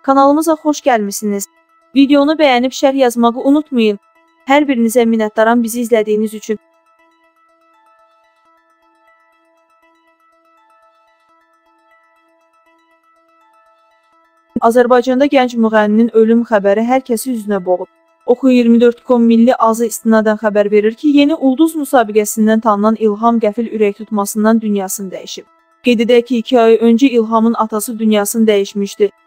Kanalımıza xoş gəlmisiniz. Videonu bəyənib şərh yazmağı unutmayın. Hər birinizə minnətdaram bizi izlədiyiniz üçün. Azərbaycanda gənc müğənninin ölüm xəbəri hər kəsi üzünə boğub. Oxu24.com Milli Azı istinadən xəbər verir ki, yeni Ulduz müsabiqəsindən tanınan İlham qəfil ürək tutmasından dünyasını dəyişib. Qeyd edək ki, 2 ay öncə İlhamın atası dünyasını dəyişmişdi.